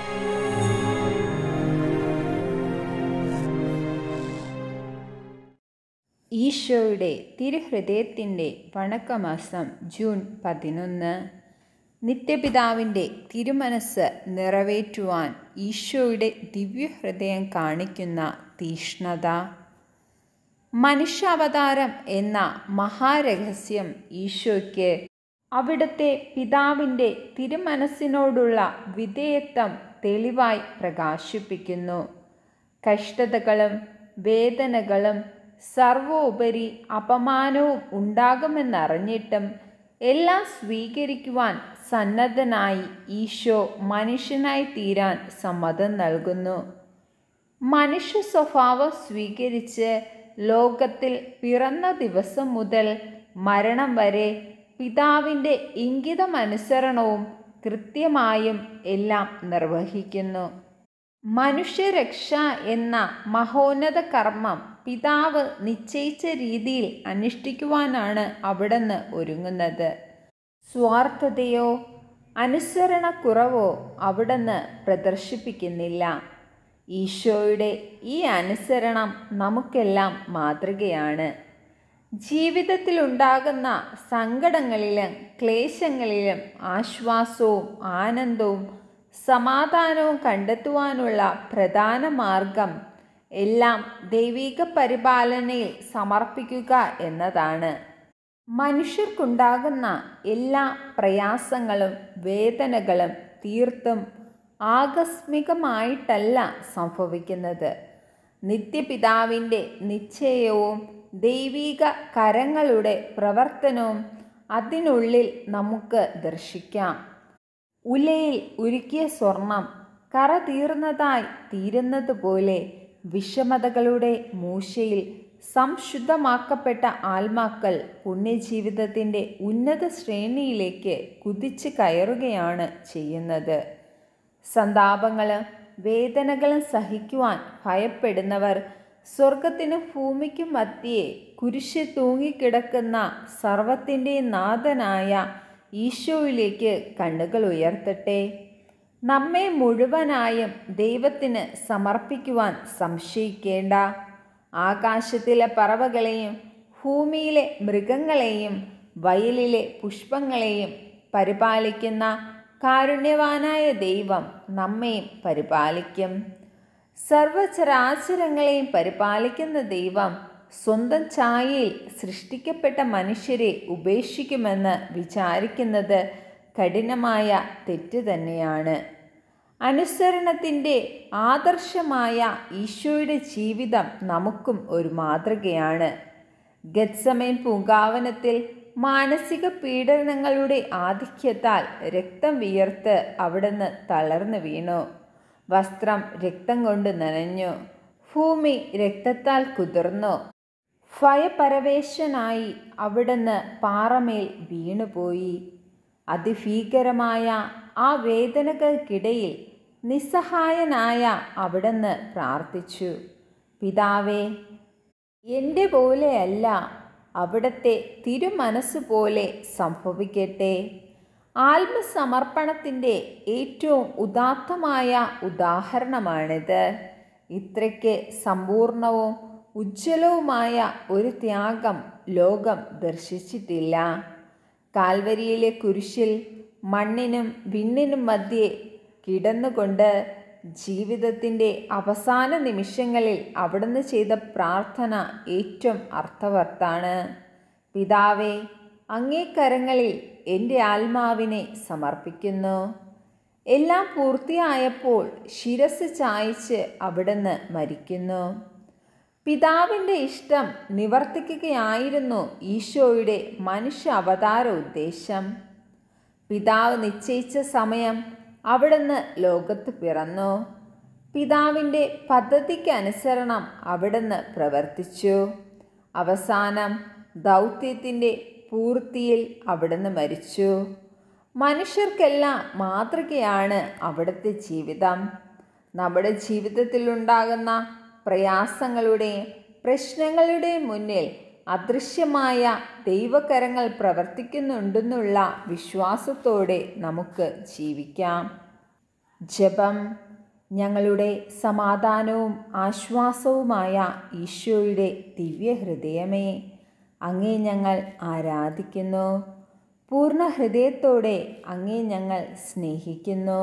ഈശോയുടെ തിരുഹൃദയത്തിൻ്റെ വണക്കമാസം ജൂൺ 11. നിത്യപിതാവിൻ്റെ തിരുമനസ് നിറവേറ്റുവാൻ ഈശോയുടെ ദിവ്യഹൃദയം കാണിക്കുന്ന തീഷ്ണത. മനുഷ്യാവതാരം എന്ന മഹാരഹസ്യം ഈശോയ്ക്ക് അവിടുത്തെ പിതാവിൻ്റെ തിരുമനസ്സിനോടുള്ള വിധേയത്വം തെളിവായി പ്രകാശിപ്പിക്കുന്നു. കഷ്ടതകളും വേദനകളും സർവോപരി അപമാനവും ഉണ്ടാകുമെന്നറിഞ്ഞിട്ടും എല്ലാം സ്വീകരിക്കുവാൻ സന്നദ്ധനായി ഈശോ മനുഷ്യനായി തീരാൻ സമ്മതം നൽകുന്നു. മനുഷ്യ സ്വഭാവം സ്വീകരിച്ച് ലോകത്തിൽ പിറന്ന ദിവസം മുതൽ മരണം വരെ പിതാവിൻ്റെ ഇംഗിതമനുസരണവും കൃത്യമായും എല്ലാം നിർവഹിക്കുന്നു. മനുഷ്യരക്ഷ എന്ന മഹോന്നത കർമ്മം പിതാവ് നിശ്ചയിച്ച രീതിയിൽ അനുഷ്ഠിക്കുവാനാണ് അവിടുന്ന് ഒരുങ്ങുന്നത്. സ്വാർത്ഥതയോ അനുസരണക്കുറവോ അവിടുന്ന് പ്രദർശിപ്പിക്കുന്നില്ല. ഈശോയുടെ ഈ അനുസരണം നമുക്കെല്ലാം മാതൃകയാണ്. ജീവിതത്തിലുണ്ടാകുന്ന സങ്കടങ്ങളിലും ക്ലേശങ്ങളിലും ആശ്വാസവും ആനന്ദവും സമാധാനവും കണ്ടെത്തുവാനുള്ള പ്രധാന മാർഗം എല്ലാം ദൈവിക പരിപാലനയിൽ സമർപ്പിക്കുക എന്നതാണ്. മനുഷ്യർക്കുണ്ടാകുന്ന എല്ലാ പ്രയാസങ്ങളും വേദനകളും തീർത്തും ആകസ്മികമായിട്ടല്ല സംഭവിക്കുന്നത്. നിത്യപിതാവിൻ്റെ നിശ്ചയവും ദൈവിക കരങ്ങളുടെ പ്രവർത്തനവും അതിനുള്ളിൽ നമുക്ക് ദർശിക്കാം. ഉലയിൽ ഉരുക്കിയ സ്വർണം കറ തീർന്നതായി തീരുന്നത് പോലെ വിഷമതകളുടെ മൂശയിൽ സംശുദ്ധമാക്കപ്പെട്ട ആത്മാക്കൾ പുണ്യജീവിതത്തിൻ്റെ ഉന്നത ശ്രേണിയിലേക്ക് കുതിച്ച് കയറുകയാണ് ചെയ്യുന്നത്. സന്താപങ്ങളും വേദനകളും സഹിക്കുവാൻ ഭയപ്പെടുന്നവർ സ്വർഗത്തിനും ഭൂമിക്കും മധ്യേ കുരിശിൽ തൂങ്ങിക്കിടക്കുന്ന സർവത്തിൻ്റെ നാഥനായ ഈശോയിലേക്ക് കണ്ണുകൾ ഉയർത്തട്ടെ. നമ്മെ മുഴുവനായും ദൈവത്തിന് സമർപ്പിക്കുവാൻ സംശയിക്കേണ്ട. ആകാശത്തിലെ പറവകളെയും ഭൂമിയിലെ മൃഗങ്ങളെയും വയലിലെ പുഷ്പങ്ങളെയും പരിപാലിക്കുന്ന കാരുണ്യവാനായ ദൈവം നമ്മെയും പരിപാലിക്കും. സർവചരാചരങ്ങളെയും പരിപാലിക്കുന്ന ദൈവം സ്വന്തം ഛായയിൽ സൃഷ്ടിക്കപ്പെട്ട മനുഷ്യരെ ഉപേക്ഷിക്കുമെന്ന് വിചാരിക്കുന്നത് കഠിനമായ തെറ്റ് തന്നെയാണ്. അനുസരണത്തിൻ്റെ ആദർശമായ ഈശോയുടെ ജീവിതം നമുക്കും ഒരു മാതൃകയാണ്. ഗെത്സമേൻ പൂങ്കാവനത്തിൽ മാനസിക പീഡനങ്ങളുടെ ആധിക്യത്താൽ രക്തം വിയർത്ത് അവിടുന്ന് തളർന്നു വീണു. വസ്ത്രം രക്തം കൊണ്ട് നനഞ്ഞു. ഭൂമി രക്തത്താൽ കുതിർന്നു. ഭയപരവേശനായി അവിടുന്ന് പാറമേൽ വീണുപോയി. അതിഭീകരമായ ആ വേദനകൾക്കിടയിൽ നിസ്സഹായനായ അവിടുന്ന് പ്രാർത്ഥിച്ചു, പിതാവേ, എൻ്റെ പോലെയല്ല അവിടുത്തെ തിരുമനസ്സുപോലെ സംഭവിക്കട്ടെ. ആത്മസമർപ്പണത്തിൻ്റെ ഏറ്റവും ഉദാത്തമായ ഉദാഹരണമാണിത്. ഇത്രയ്ക്ക് സമ്പൂർണവും ഉജ്ജ്വലവുമായ ഒരു ത്യാഗം ലോകം ദർശിച്ചിട്ടില്ല. കാൽവരിയിലെ കുരിശിൽ മണ്ണിനും വിണ്ണിനും മധ്യേ കിടന്നുകൊണ്ട് ജീവിതത്തിൻ്റെ അവസാന നിമിഷങ്ങളിൽ അവിടുന്ന് ചെയ്ത പ്രാർത്ഥന ഏറ്റവും അർത്ഥവത്താണ്. പിതാവേ, അങ്ങേ കരങ്ങളിൽ എൻ്റെ ആത്മാവിനെ സമർപ്പിക്കുന്നു. എല്ലാം പൂർത്തിയായപ്പോൾ ശിരസ് ചായ്ച്ച് അവിടുന്ന് മരിക്കുന്നു. പിതാവിൻ്റെ ഇഷ്ടം നിവർത്തിക്കുകയായിരുന്നു ഈശോയുടെ മനുഷ്യ അവതാര ഉദ്ദേശം. പിതാവ് നിശ്ചയിച്ച സമയം അവിടുന്ന് ലോകത്ത് പിറന്നു. പിതാവിൻ്റെ പദ്ധതിക്കനുസരണം അവിടുന്ന് പ്രവർത്തിച്ചു. അവസാനം ദൗത്യത്തിൻ്റെ പൂർത്തിയിൽ അവിടുന്ന് മരിച്ചു. മനുഷ്യർക്കെല്ലാം മാതൃകയാണ് അവിടുത്തെ ജീവിതം. നമ്മുടെ ജീവിതത്തിലുണ്ടാകുന്ന പ്രയാസങ്ങളുടെയും പ്രശ്നങ്ങളുടെയും മുന്നിൽ അദൃശ്യമായ ദൈവകരങ്ങൾ പ്രവർത്തിക്കുന്നുണ്ടെന്നുള്ള വിശ്വാസത്തോടെ നമുക്ക് ജീവിക്കാം. ജപം. ഞങ്ങളുടെ സമാധാനവും ആശ്വാസവുമായ ഈശോയുടെ ദിവ്യഹൃദയമേ, അങ്ങേ ഞങ്ങൾ ആരാധിക്കുന്നു. പൂർണ്ണ ഹൃദയത്തോടെ അങ്ങേ ഞങ്ങൾ സ്നേഹിക്കുന്നു.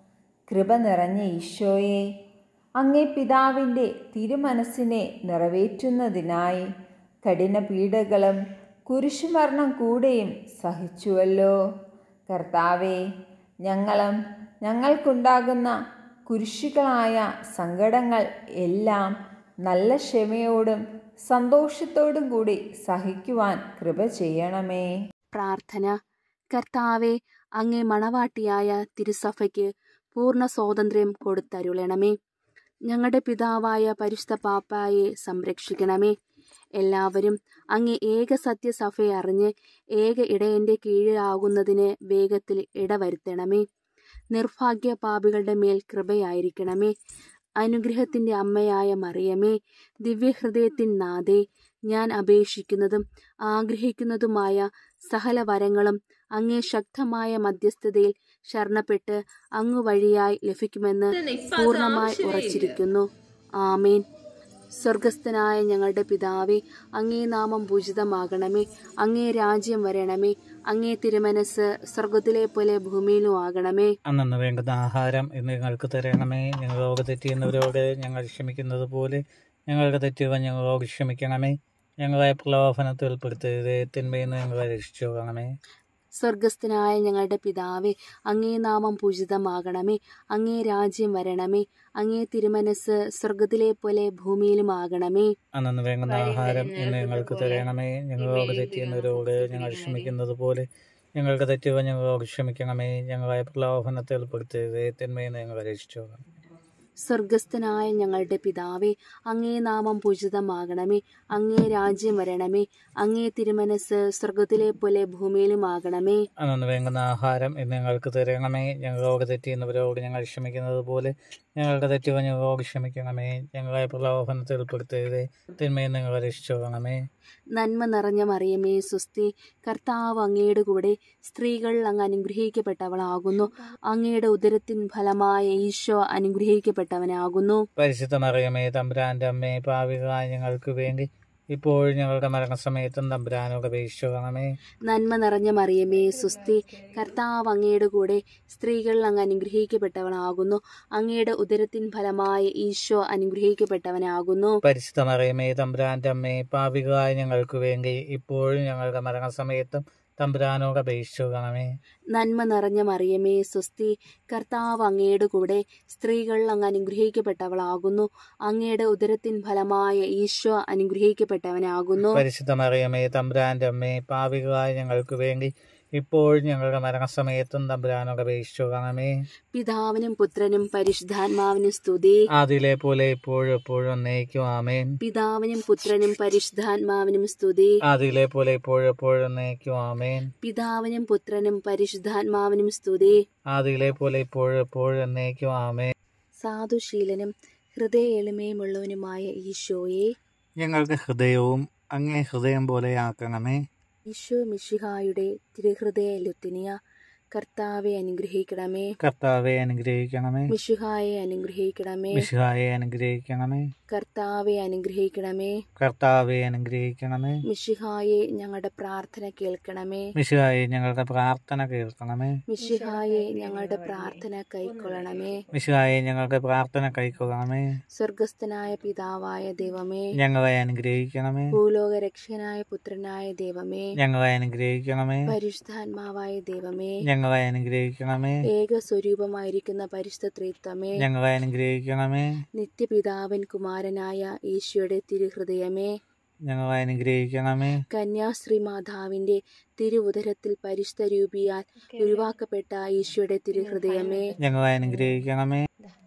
കൃപ നിറഞ്ഞ ഈശോയെ, അങ്ങേ പിതാവിൻ്റെ തിരുമനസ്സിനെ നിറവേറ്റുന്നതിനായി കഠിന പീഡകളും കുരിശുമരണം കൂടെയും സഹിച്ചുവല്ലോ. കർത്താവേ, ഞങ്ങളും ഞങ്ങൾക്കുണ്ടാകുന്ന കുരിശുകളായ സങ്കടങ്ങൾ എല്ലാം നല്ല ക്ഷമയോടും സന്തോഷത്തോടും കൂടി സഹിക്കുവാൻ കൃപ ചെയ്യണമേ. പ്രാർത്ഥന. കർത്താവെ, അങ്ങേ മണവാട്ടിയായ തിരുസഭയ്ക്ക് പൂർണ്ണ സ്വാതന്ത്ര്യം കൊടുത്തരുളണമേ. ഞങ്ങളുടെ പിതാവായ പരിശുദ്ധ പാപ്പായെ സംരക്ഷിക്കണമേ. എല്ലാവരും അങ്ങേ ഏക സത്യസഭയെ അറിഞ്ഞ് ഏക ഇടയന്റെ കീഴിലാകുന്നതിന് വേഗത്തിൽ ഇടവരുത്തണമേ. നിർഭാഗ്യ പാപികളുടെ മേൽ കൃപയായിരിക്കണമേ. അനുഗ്രഹത്തിൻ്റെ അമ്മയായ മറിയമേ, ദിവ്യഹൃദയത്തിൻ നാഥേ, ഞാൻ അപേക്ഷിക്കുന്നതും ആഗ്രഹിക്കുന്നതുമായ സകല വരങ്ങളും അങ്ങേ ശക്തമായ മധ്യസ്ഥതയിൽ ശരണപ്പെട്ട് അങ്ങു വഴിയായി ലഭിക്കുമെന്ന് പൂർണ്ണമായി ഉറച്ചിരിക്കുന്നു. ആമേൻ. സ്വർഗസ്ഥനായ ഞങ്ങളുടെ പിതാവേ, അങ്ങേ നാമം പൂജിതമാകണമേ. അങ്ങേ രാജ്യം വരണമേ. അങ്ങേ തിരുമനസ് സ്വർഗത്തിലെ പോലെ ഭൂമിയിലും ആകണമേ. അന്നു വേണ്ടുന്ന ആഹാരം ഇന്ന് ഞങ്ങൾക്ക് തരണമേ. ഞങ്ങളോട് തെറ്റിയുന്നവരോട് ഞങ്ങൾ ക്ഷമിക്കുന്നത് പോലെ ഞങ്ങൾക്ക് തെറ്റുവാൻ ഞങ്ങളോട് ക്ഷമിക്കണമേ. ഞങ്ങളെ പ്രലോഭനത്തിൽ ഉൾപ്പെടുത്തരുത്, തിന്മയിൽ നിന്ന് ഞങ്ങളെ രക്ഷിച്ചുകൊള്ളണമേ. സ്വർഗസ്ഥനായ ഞങ്ങളുടെ പിതാവേ, അങ്ങേ നാമം പൂജിതമാകണമേ. അങ്ങേ രാജ്യം വരണമേ. അങ്ങേ തിരുമനസ് സ്വർഗത്തിലെ പോലെ ഭൂമിയിലും ആകണമേ. അന്നു വേണ്ടുന്ന ആഹാരം ഇന്ന് ഞങ്ങൾക്ക് തരണമേ. ഞങ്ങളോട് തെറ്റിയുന്നവരോട് ഞങ്ങൾ ക്ഷമിക്കുന്നത് പോലെ ഞങ്ങൾക്ക് തെറ്റുവാൻ ഞങ്ങളോട് ക്ഷമിക്കണമേ. ഞങ്ങളെ പ്രലോഭനത്തിൽ ഉൾപ്പെടുത്തരുത്, തിന്മയിൽ നിന്ന് ഞങ്ങളെ രക്ഷിച്ചുകൊള്ളണമേ. സ്വർഗസ്ഥനായ ഞങ്ങളുടെ പിതാവേ, അങ്ങേ നാമം പൂജിതമാകണമേ. അങ്ങേ രാജ്യം വരണമേ. അങ്ങേ തിരുമനസ് സ്വർഗത്തിലെ പോലെ ഭൂമിയിലും ആകണമേ. അന്നു വേണ്ടുന്ന ആഹാരം ഇന്ന് ഞങ്ങൾക്ക് തരണമേ. ഞങ്ങളോട് തെറ്റിയുന്നവരോട് ഞങ്ങൾ ക്ഷമിക്കുന്നത് പോലെ ഞങ്ങൾക്ക് തെറ്റുവാൻ ഞങ്ങളോട് ക്ഷമിക്കണമേ. ഞങ്ങളെ പ്രലോഭനത്തിൽ ഉൾപ്പെടുത്തരുത്, തിന്മയിൽ നിന്ന് ഞങ്ങളെ രക്ഷിച്ചുകൊള്ളണമേ. നന്മ നിറഞ്ഞ മറിയമേ, സ്വസ്തി. കർത്താവ് അങ്ങയുടെ കൂടെ സ്ത്രീകൾ അങ്ങ് അനുഗ്രഹിക്കപ്പെട്ടവളാകുന്നു. അങ്ങയുടെ ഉദരത്തിൻ ഫലമായ ഈശോ അനുഗ്രഹിക്കപ്പെട്ടവനാകുന്നു. പരിശുദ്ധ മറിയമേ, തമ്പുരാന്റെ അമ്മേ, പാപികളായ ഞങ്ങൾക്ക് വേണ്ടി ഇപ്പോഴും ഞങ്ങളുടെ മരണസമയത്തും തമ്പുരാനോട് അപേക്ഷിച്ചുകൊള്ളണമേ. നന്മ നിറഞ്ഞ മറിയമേ, സ്വസ്തി. കർത്താവ് അങ്ങയുടെ കൂടെ സ്ത്രീകൾ അങ്ങ് അനുഗ്രഹിക്കപ്പെട്ടവളാകുന്നു. അങ്ങയുടെ ഉദരത്തിൻ ഫലമായ ഈശോ അനുഗ്രഹിക്കപ്പെട്ടവനാകുന്നു. പരിശുദ്ധ മറിയമേ, തമ്പുരാന്റെ അമ്മേ, പാപികളായ ഞങ്ങൾക്ക് വേണ്ടി ഇപ്പോഴും ഞങ്ങളുടെ മരണസമയത്തും തമ്പുരാനോട് അപേക്ഷിച്ചുകൊള്ളണമേ. നന്മ നിറഞ്ഞ മറിയമേ, സ്വസ്തി. കർത്താവ് അങ്ങയുടെ കൂടെ സ്ത്രീകൾ അങ്ങ് അനുഗ്രഹിക്കപ്പെട്ടവളാകുന്നു. അങ്ങയുടെ ഉദരത്തിൻ ഫലമായ ഈശോ അനുഗ്രഹിക്കപ്പെട്ടവനാകുന്നു. പരിശുദ്ധ മറിയമേ, തമ്പുരാന്റെ അമ്മേ, പാപികളായ ഞങ്ങൾക്ക് വേണ്ടി ഇപ്പോഴും ഞങ്ങളുടെ മരണസമയത്തും തമ്പുരാനോട് അപേക്ഷിച്ചുകൊള്ളണമേ. പിതാവിനും പുത്രനും പരിശുദ്ധാത്മാവിനും സ്തുതി. ആദിയിലെ പോലെ ഇപ്പോഴും എപ്പോഴും എന്നേക്കും ആമേൻ. പിതാവിനും പുത്രനും പരിശുദ്ധാത്മാവിനും സ്തുതി. ആദിയിലെ പോലെ ഇപ്പോഴും എപ്പോഴും എന്നേക്കും ആമേൻ. പിതാവിനും പുത്രനും പരിശുദ്ധാത്മാവിനും സ്തുതി. ആദിയിലെ പോലെ ഇപ്പോഴും എപ്പോഴും എന്നേക്കും ആമേൻ. സാധുശീലനും ഹൃദയ എളിമയുമുള്ളവനുമായ ഈശോയെ, ഞങ്ങൾക്ക് ഹൃദയവും അങ്ങേ ഹൃദയം പോലെ ആക്കണമേ. ഈശോ മിശിഹായുടെ തിരുഹൃദയ ലുത്തിനിയ, കർത്താവെ അനുഗ്രഹിക്കണമേ. കർത്താവെ അനുഗ്രഹിക്കണമേ. മിശിഹായെ അനുഗ്രഹിക്കണമേ. മിശിഹായെ അനുഗ്രഹിക്കണമേ. കർത്താവെ അനുഗ്രഹിക്കണമേ. കർത്താവെ അനുഗ്രഹിക്കണമേ. മിശിഹായെ ഞങ്ങളുടെ പ്രാർത്ഥന കേൾക്കണമേ. മിശിഹായെ ഞങ്ങളുടെ പ്രാർത്ഥന കേൾക്കണമേ. മിശിഹായെ ഞങ്ങളുടെ പ്രാർത്ഥന കൈക്കൊള്ളണമേ. മിശിഹായെ ഞങ്ങളുടെ പ്രാർത്ഥന കൈക്കൊള്ളണമേ. സ്വർഗസ്ഥനായ പിതാവായ ദൈവമേ, ഞങ്ങളെ അനുഗ്രഹിക്കണമേ. ഭൂലോക രക്ഷകനായ പുത്രനായ ദൈവമേ, ഞങ്ങളെ അനുഗ്രഹിക്കണമേ. പരിശുദ്ധാത്മാവായ ദൈവമേ, ഞങ്ങളെ അനുഗ്രഹിക്കണമേ. ഏക സ്വരൂപമായിരിക്കുന്ന പരിശുദ്ധ ത്രിത്വമേ, ഞങ്ങളെ അനുഗ്രഹിക്കണമേ. നിത്യപിതാവൻ കുമാരനായ ഈശോയുടെ തിരുഹൃദയമേ, ഞങ്ങളെ അനുഗ്രഹിക്കണമേ. കന്യാശ്രീ മാതാവിന്റെ തിരുവുദരത്തിൽ പരിശുദ്ധ രൂപിയാൽ ഉരുവാക്കപ്പെട്ട ഈശോയുടെ തിരുഹൃദയമേ, ഞങ്ങളെ അനുഗ്രഹിക്കണമേ.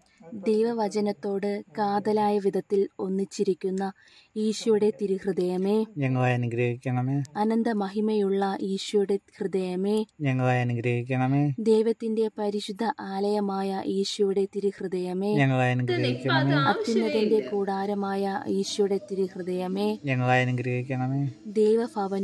ദൈവവചനത്തോട് കാതലായ വിധത്തിൽ ഒന്നിച്ചിരിക്കുന്ന ഈശോയുടെ തിരുഹൃദയമേ, ഞങ്ങളെ അനുഗ്രഹിക്കണമേ. അനന്ത മഹിമയുള്ള ഈശോയുടെ ഹൃദയമേ, ഞങ്ങളെ അനുഗ്രഹിക്കണമേ. ദൈവത്തിന്റെ പരിശുദ്ധ ആലയമായ ഈശോയുടെ തിരുഹൃദയമേ, ഞങ്ങളെ അനുഗ്രഹിക്കണമേ. അത്യുന്നതന്റെ കൂടാരമായ ഈശോയുടെ തിരുഹൃദയമേ, ഞങ്ങളെ അനുഗ്രഹിക്കണമേ. ദൈവഭവനവും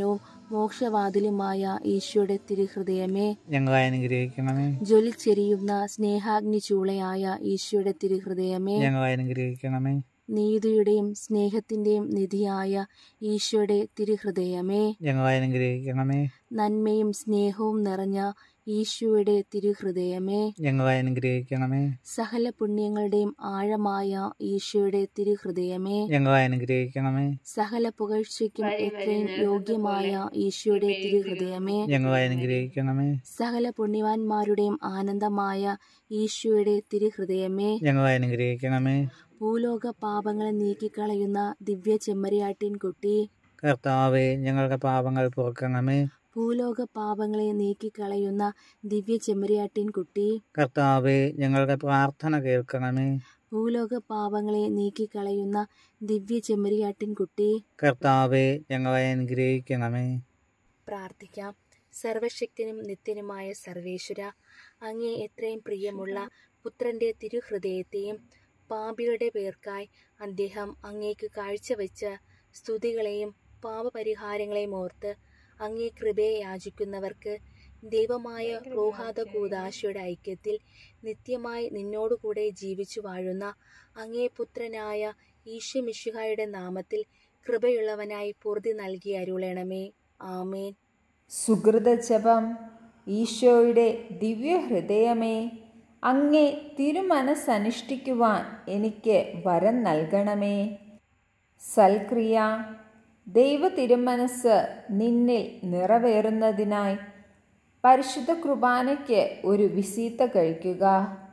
മോക്ഷവാതിലുമായ ഈശോയുടെ തിരുഹൃദയമേ, ഞങ്ങളെ അനുഗ്രഹിക്കണമേ. ജ്വലിച്ചെരിയുന്ന സ്നേഹാഗ്നി ചൂളയായ ഈശോയുടെ തിരുഹൃദയമേ, ഞങ്ങളെ അനുഗ്രഹിക്കണമേ. നീതിയുടെയും സ്നേഹത്തിന്റെയും നിധിയായ ഈശോയുടെ തിരുഹൃദയമേ, ഞങ്ങളെ അനുഗ്രഹിക്കണമേ. നന്മയും സ്നേഹവും നിറഞ്ഞ ഈശോയുടെ തിരുഹൃദയമേ, ഞങ്ങളെ അനുഗ്രഹിക്കണമേ. സകല പുണ്യങ്ങളുടെയും ആഴമായ ഈശോയുടെ തിരുഹൃദയമേ, ഞങ്ങളെ അനുഗ്രഹിക്കണമേ. സകല പുകഴ്ചയ്ക്കും എത്രയും യോഗ്യമായ ഈശോയുടെ തിരുഹൃദയമേ, ഞങ്ങളെ അനുഗ്രഹിക്കണമേ. സകല പുണ്യവാന്മാരുടെയും ആനന്ദമായ ഈശോയുടെ തിരുഹൃദയമേ, ഞങ്ങളെ അനുഗ്രഹിക്കണമേ. ഭൂലോക പാപങ്ങളെ നീക്കിക്കളയുന്ന ദിവ്യ ചെമ്മരിയാട്ടിൻ കുട്ടി, കർത്താവേ, ഞങ്ങളുടെ പാപങ്ങൾ പൊറുക്കണമേ. ഭൂലോക പാപങ്ങളെ നീക്കിക്കളയുന്ന ദിവ്യ ചെമ്മരിയാട്ടിൻ കുട്ടി, കർത്താവേ, ഞങ്ങളുടെ പ്രാർത്ഥന കേൾക്കണമേ. ഭൂലോക പാപങ്ങളെ നീക്കിക്കളയുന്ന ദിവ്യ ചെമ്മരിയാട്ടിൻ കുട്ടി, കർത്താവേ, ഞങ്ങളെ അനുഗ്രഹിക്കണമേ. പ്രാർത്ഥിക്കാം. സർവശക്തനും നിത്യനുമായ സർവേശ്വര, അങ്ങേ എത്രയും പ്രിയമുള്ള പുത്രന്റെ തിരുഹൃദയത്തെയും പാപികളുടെ പേർക്കായി അദ്ദേഹം അങ്ങേക്ക് കാഴ്ചവെച്ച സ്തുതികളെയും പാപപരിഹാരങ്ങളെയും ഓർത്ത് അങ്ങേ കൃപയെ യാചിക്കുന്നവർക്ക് ദൈവമായ റൂഹാദ കൂദാശയുടെ ഐക്യത്തിൽ നിത്യമായി നിന്നോടുകൂടെ ജീവിച്ചു വാഴുന്ന അങ്ങേ പുത്രനായ ഈശോ മിശിഹായുടെ നാമത്തിൽ കൃപയുള്ളവനായി പൂർതി നൽകി അരുളണമേ. ആമേൻ. സുകൃതജപം. ഈശോയുടെ ദിവ്യഹൃദയമേ, അങ്ങേ തിരുമനസ്സനുഷ്ഠിക്കുവാൻ എനിക്ക് വരം നൽകണമേ. സൽക്രിയ. ദൈവ തിരുമനസ് നിന്നിൽ നിറവേറുന്നതിനായി പരിശുദ്ധ കുർബാനയ്ക്ക് ഒരു വിസീത്ത കഴിക്കുക.